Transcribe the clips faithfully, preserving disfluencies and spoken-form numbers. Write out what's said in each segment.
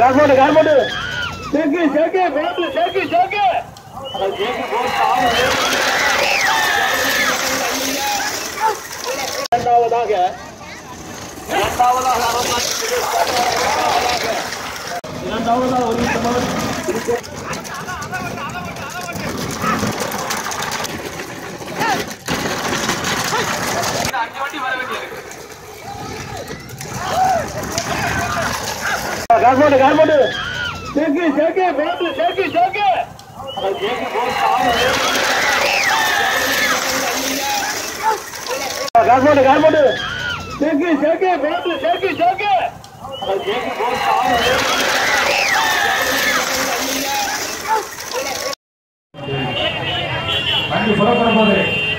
Cardboard cardboard சேக்கு சேக்கு போட்டு சேக்கு சேக்கு இரண்டாவதாக இரண்டாவதாக இரண்டாவதாக ஒரு நிமிஷம் கார்போர்டு கார்போர்டு சேக்கு சேக்கு போட்டு சேக்கு சேக்கு கார்போர்டு கார்போர்டு சேக்கு சேக்கு போட்டு சேக்கு சேக்கு வண்டி புறப்படும் போது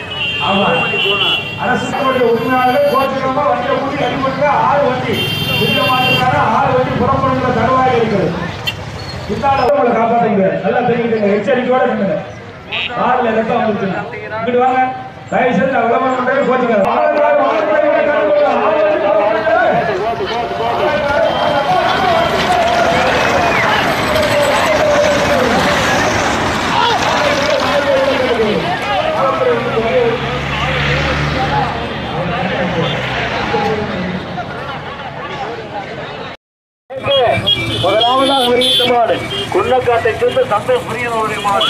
அரசு உரிமையாளர்கள் கோச்சிக்கமா வண்டியை கூட்டி அடிபட்டு ஆறு வண்டி புதிய மாற்றுக்கார ஆறு வண்டி புறப்படுகிற தருவாய் இருக்கிறது. உங்களை காப்பாற்றுங்க, நல்லா தெரிஞ்சுக்கங்க, எச்சரிக்கையோட பண்ணுங்க. ஆறுல ரத்தம் வந்துருச்சுங்க, இங்கிட்டு வாங்க, தயவு செய்து நான் விளம்பரம் பண்றேன், கோச்சிக்காத. முதலாவதாக வருகின்ற மாடு குன்னக்காட்டை சேர்ந்த சந்தோஷ் பிரியனுடைய மாடு.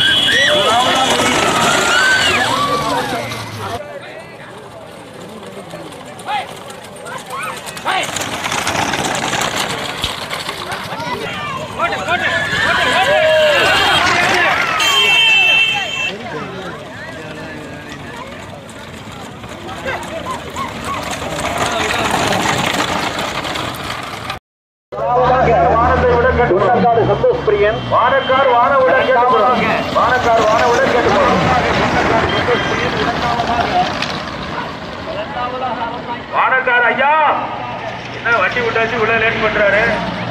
சந்தோஷ் பிரியன் வானக்கார் வானவுடன் கேட்டுக்கொள்ளுங்க. வானக்கார் வானவுடன் கேட்டுக்கொள்ளுங்க. வானக்கார் ஐயா என்ன வண்டி விட்டாச்சு உள்ள லேட் பண்றாரு.